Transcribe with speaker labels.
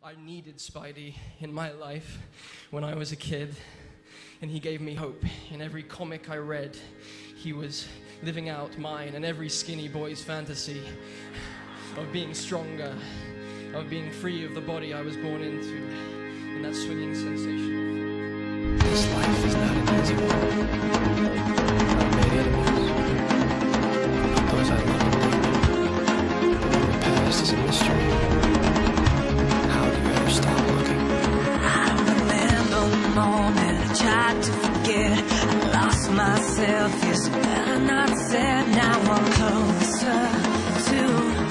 Speaker 1: I needed Spidey in my life when I was a kid, and he gave me hope. In every comic I read, he was living out mine and every skinny boy's fantasy of being stronger, of being free of the body I was born into, and that swinging sensation.
Speaker 2: This life is not an easy one. I've made enemies, not those I love. The past is a mystery. How do you ever stop looking?
Speaker 3: I remember the moment I tried to forget. I lost myself, yes, better not said. Now I'm closer to